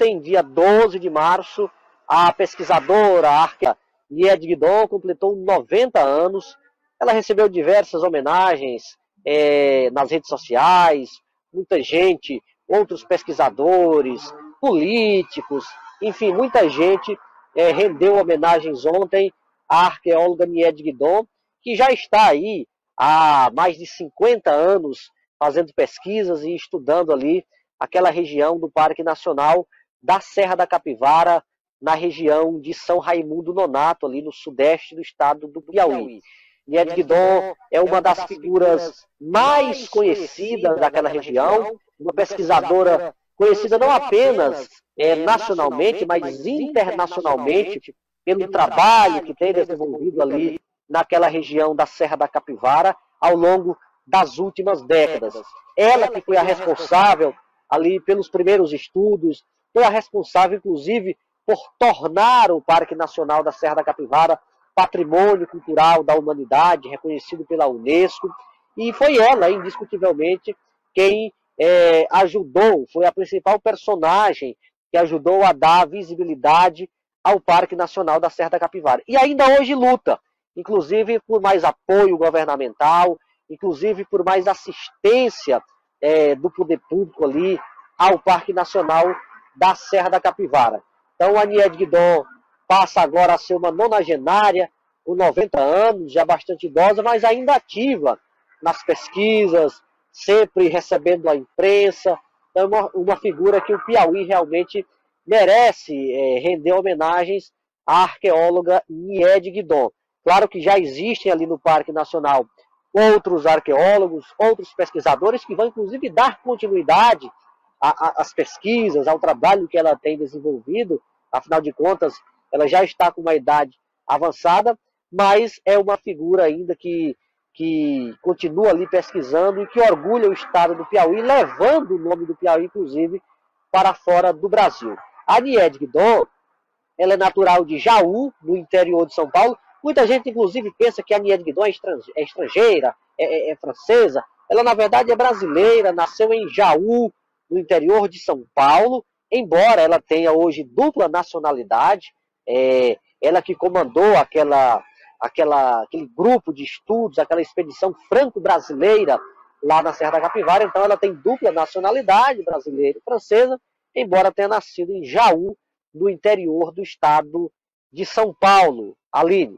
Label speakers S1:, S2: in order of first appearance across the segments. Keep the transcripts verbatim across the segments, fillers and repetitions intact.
S1: ontem, dia doze de março, a pesquisadora, a arqueóloga Niede Guidon completou noventa anos. Ela recebeu diversas homenagens é, nas redes sociais, muita gente, outros pesquisadores, políticos, enfim, muita gente é, rendeu homenagens ontem à arqueóloga Niede Guidon, que já está aí há mais de cinquenta anos fazendo pesquisas e estudando ali aquela região do Parque Nacional da Serra da Capivara, na região de São Raimundo Nonato, ali no sudeste do estado do Piauí. Niede Guidon é uma das figuras mais conhecidas daquela região, uma pesquisadora conhecida não apenas é, nacionalmente, mas internacionalmente, pelo trabalho que tem desenvolvido ali naquela região da Serra da Capivara ao longo das últimas décadas. Ela que foi a responsável ali pelos primeiros estudos, foi a responsável, inclusive, por tornar o Parque Nacional da Serra da Capivara patrimônio cultural da humanidade, reconhecido pela Unesco, e foi ela, indiscutivelmente, quem é, ajudou, foi a principal personagem que ajudou a dar visibilidade ao Parque Nacional da Serra da Capivara. E ainda hoje luta, inclusive por mais apoio governamental, inclusive por mais assistência é, do poder público ali ao Parque Nacional da Serra da Capivara. Então a Niede Guidon passa agora a ser uma nonagenária, com noventa anos, já bastante idosa, mas ainda ativa nas pesquisas, sempre recebendo a imprensa. É uma, uma figura que o Piauí realmente merece é, render homenagens à arqueóloga Niede Guidon. Claro que já existem ali no Parque Nacional outros arqueólogos, outros pesquisadores que vão inclusive dar continuidade às pesquisas, ao trabalho que ela tem desenvolvido. Afinal de contas, ela já está com uma idade avançada, mas é uma figura ainda que, que continua ali pesquisando e que orgulha o estado do Piauí, levando o nome do Piauí, inclusive, para fora do Brasil. A Niede Guidon, ela é natural de Jaú, no interior de São Paulo. Muita gente, inclusive, pensa que a Niede Guidon é estrangeira, é, é, é francesa. Ela, na verdade, é brasileira, nasceu em Jaú, no interior de São Paulo, embora ela tenha hoje dupla nacionalidade. É, ela que comandou aquela, aquela, aquele grupo de estudos, aquela expedição franco-brasileira lá na Serra da Capivara. Então ela tem dupla nacionalidade, brasileira e francesa, embora tenha nascido em Jaú, no interior do estado de São Paulo. Aline.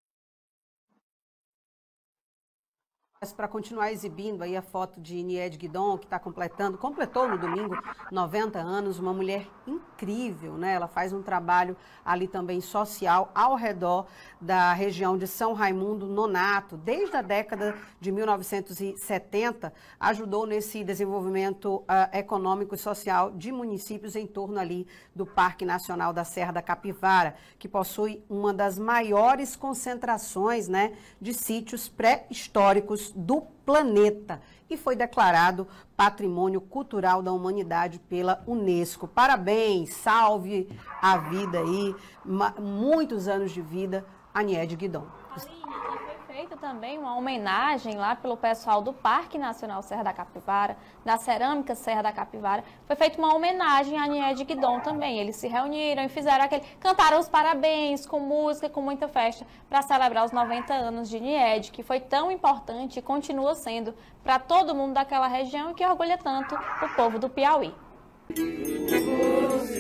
S2: Para continuar exibindo aí a foto de Niede Guidon, que está completando, completou no domingo noventa anos, uma mulher incrível, né? Ela faz um trabalho ali também social ao redor da região de São Raimundo Nonato. Desde a década de mil novecentos e setenta, ajudou nesse desenvolvimento uh, econômico e social de municípios em torno ali do Parque Nacional da Serra da Capivara, que possui uma das maiores concentrações, né, de sítios pré-históricos do planeta e foi declarado Patrimônio Cultural da Humanidade pela Unesco. Parabéns, salve a vida aí, muitos anos de vida a Niede Guidon.
S3: Feita também uma homenagem lá pelo pessoal do Parque Nacional Serra da Capivara, da Cerâmica Serra da Capivara. Foi feita uma homenagem a Niede Guidon também. Eles se reuniram e fizeram aquele... cantaram os parabéns com música, com muita festa, para celebrar os noventa anos de Niede, que foi tão importante e continua sendo para todo mundo daquela região e que orgulha tanto o povo do Piauí.